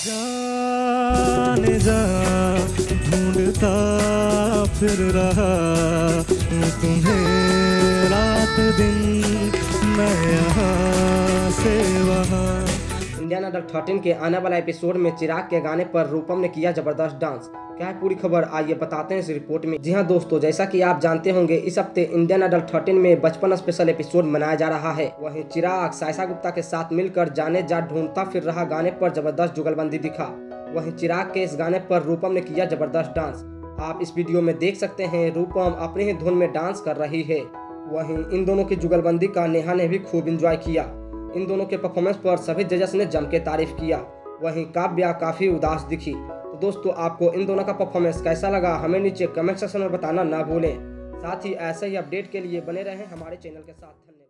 जाने जा ढूंढता फिर रहा तुम्हें रात दिन, मैं यहाँ से वहाँ। इंडियन आइडल 13 के आने वाला एपिसोड में चिराग के गाने पर रूपम ने किया जबरदस्त डांस। क्या है पूरी खबर, आइए बताते हैं इस रिपोर्ट में। जी हां दोस्तों, जैसा कि आप जानते होंगे इस हफ्ते इंडियन आइडल 13 में बचपन स्पेशल एपिसोड मनाया जा रहा है। वहीं चिराग सायशा गुप्ता के साथ मिलकर जाने जा ढूंढता फिर रहा गाने पर जबरदस्त जुगलबंदी दिखा। वहीं चिराग के इस गाने पर रूपम ने किया जबरदस्त डांस। आप इस वीडियो में देख सकते हैं रूपम अपनी ही धुन में डांस कर रही है। वहीं इन दोनों की जुगलबंदी का नेहा ने भी खूब एंजॉय किया। इन दोनों के परफॉर्मेंस पर सभी जजेस ने जम के तारीफ किया। वहीं काव्या काफी उदास दिखी। तो दोस्तों, आपको इन दोनों का परफॉर्मेंस कैसा लगा हमें नीचे कमेंट सेक्शन में बताना ना भूलें। साथ ही ऐसे ही अपडेट के लिए बने रहें हमारे चैनल के साथ। धन्यवाद।